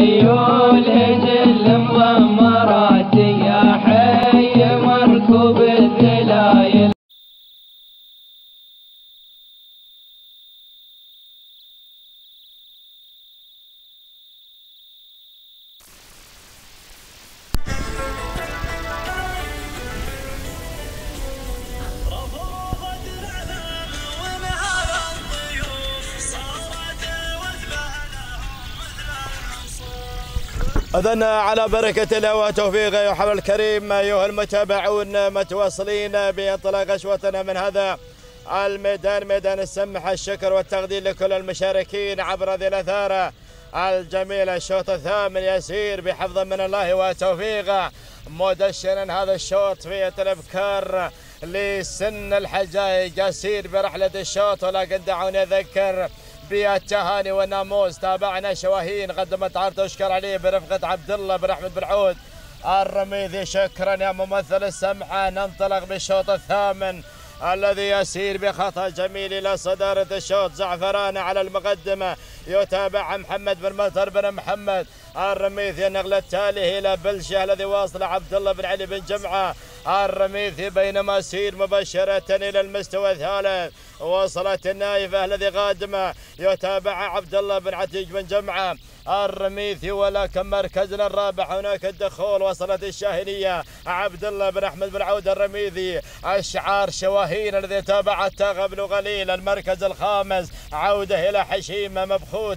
خيول هجل مضمرات يا حي مركوب الذلايل. إذن على بركة الله وتوفيقه يا حبل الكريم أيها المتابعون متواصلين بانطلاق أشواطنا من هذا الميدان، ميدان السمح. الشكر والتقدير لكل المشاركين عبر ذي الأثار الجميلة. الشوط الثامن يسير بحفظ من الله وتوفيقه، مدشنا هذا الشوط في الابكار لسن الحجايج. يسير برحلة الشوط، ولكن دعوني أذكر بالتهاني والناموس. تابعنا شواهين قدمت عرض تشكر عليه برفقة عبد الله بن احمد بن عود الرميذي. شكرا يا ممثل السمحة. ننطلق بالشوط الثامن الذي يسير بخطأ جميل إلى صدارة الشوط. زعفران على المقدمة، يتابع محمد بن مطر بن محمد الرميثي. النقل التالي إلى بلشه الذي واصل عبد الله بن علي بن جمعة الرميثي، بينما يسير مباشرة إلى المستوى الثالث. وصلت النايفة الذي قادمة، يتابع عبد الله بن عتيج بن جمعة الرميثي. ولكن مركزنا الرابع هناك الدخول. وصلت الشاهينية عبد الله بن احمد بن عود الرميثي. اشعار شواهين الذي تابعته قبل قليل. المركز الخامس عودة الى حشيمة مبخوت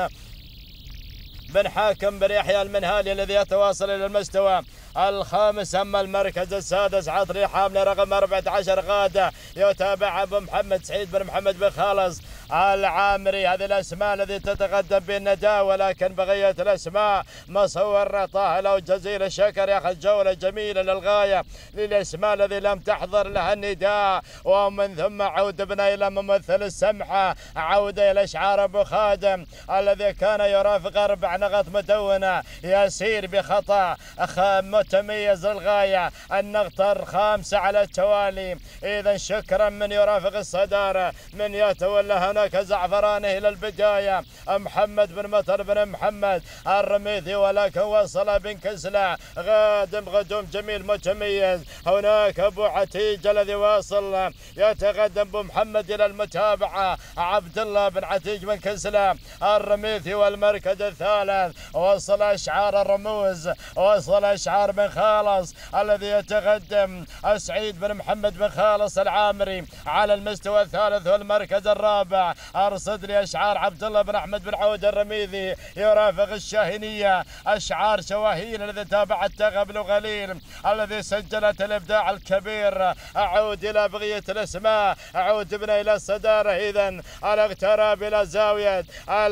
بن حاكم بن يحيى المنهالي الذي يتواصل الى المستوى الخامس. اما المركز السادس عطري حامله رقم 14 غاده، يتابع ابو محمد سعيد بن محمد بن خالص العامري. هذه الاسماء التي تتقدم بالنداء، ولكن بقيه الاسماء مصور طاهله وجزيل الشكر. ياخذ جوله جميله للغايه للاسماء الذي لم تحضر لها النداء. ومن ثم عود بنا الى ممثل السمحه، عوده الى اشعار ابو خادم الذي كان يرافق 4 نقط مدونه. يسير بخطا متميز للغايه، النقطه الخامسه على التوالي. اذا شكرا من يرافق الصداره، من يتولى هناك زعفرانه الى البدايه محمد بن مطر بن محمد الرميثي. ولكن وصل بن كسلة غادم غدوم جميل متميز. هناك ابو عتيج الذي واصل، يتقدم ابو محمد الى المتابعه عبد الله بن عتيج بن كسلة الرميثي. والمركز الثالث وصل اشعار الرموز، وصل اشعار بن خالص الذي يتقدم سعيد بن محمد بن خالص العامري على المستوى الثالث. والمركز الرابع ارصد لي اشعار عبد الله بن احمد بن عود الرميذي، يرافق الشاهينيه اشعار شواهين الذي تابعته قبل قليل، الذي سجلت الابداع الكبير. اعود الى بقيه الاسماء، اعود بنا الى الصداره. اذا الاقتراب الى زاويه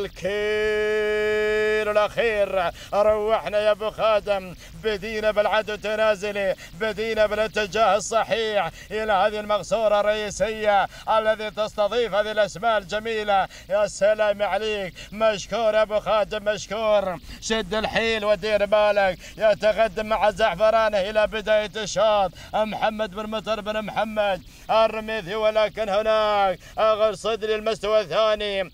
الكيلو الاخير. روحنا يا ابو خادم، بدينا بالعدو التنازلي، بدينا بالاتجاه الصحيح الى هذه المقصوره الرئيسيه الذي تستضيف هذه الاسماء الجميله. يا سلام عليك، مشكور يا ابو خادم، مشكور. شد الحيل ودير بالك. يتقدم مع زعفرانه الى بدايه الشوط محمد بن مطر بن محمد الرميثي. ولكن هناك ارصد لي المستوى الثاني.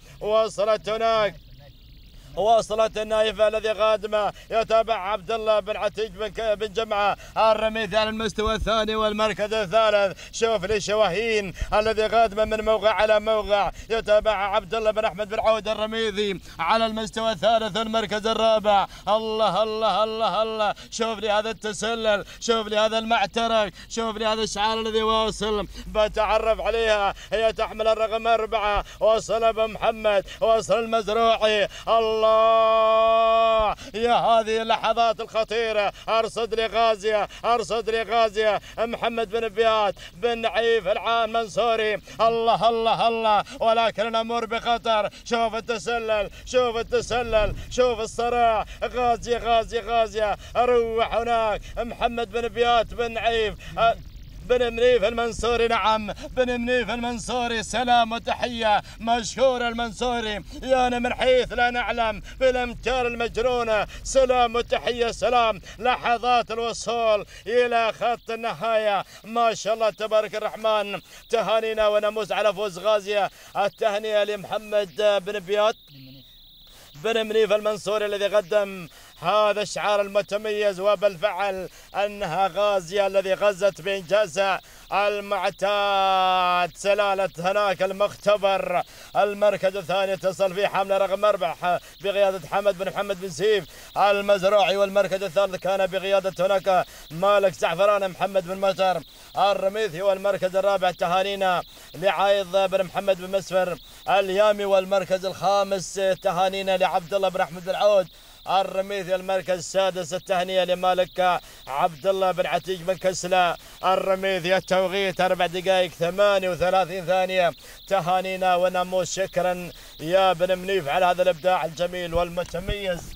وصلت النايفه الذي قادمه، يتابع عبد الله بن عتيج بن جمعه الرميثي على المستوى الثاني والمركز الثالث. شوف لي شواهين الذي قادمه من موقع على موقع، يتابع عبد الله بن احمد بن عود الرميثي على المستوى الثالث والمركز الرابع. الله الله الله الله، شوف لي هذا التسلل، شوف لي هذا المعترك، شوف لي هذا الشعار الذي واصل. بتعرف عليها، هي تحمل الرقم 4. وصل ابو محمد، وصل المزروعي. الله يا هذه اللحظات الخطيرة. أرصد لي غازية، أرصد لي غازية محمد بن بيات بن عيف العان منصوري. الله الله الله، ولكن الأمور بخطر. شوف التسلل، شوف التسلل، شوف الصراع. غازية غازية غازية. روح هناك محمد بن بيات بن عيف بن منيف المنصوري. نعم، بن منيف المنصوري. سلام وتحية، مشهور المنصوري. يانا من حيث لا نعلم بالامتار المجرونة. سلام وتحية، سلام. لحظات الوصول إلى خط النهاية. ما شاء الله تبارك الرحمن. تهانينا ونموز على فوز غازية. التهنئة لمحمد بن بيات بن منيف المنصوري الذي قدم هذا الشعار المتميز، وبالفعل أنها غازية الذي غزت بإنجازها المعتاد سلالة هناك المختبر. المركز الثاني تصل فيه حملة رقم 4 بقيادة حمد بن محمد بن سيف المزروعي، والمركز الثالث كان بقيادة هناك مالك زعفران محمد بن مطر الرميثي، والمركز الرابع تهانينا لعايض بن محمد بن مسفر اليامي، والمركز الخامس تهانينا لعبد الله بن احمد بن عود الرميثي، المركز السادس التهنئة لمالك عبد الله بن عتيق بن كسلة الرميثي. التوقيت 4 دقائق 38 ثانية. تهانينا وناموس شكرا يا بن منيف على هذا الإبداع الجميل والمتميز.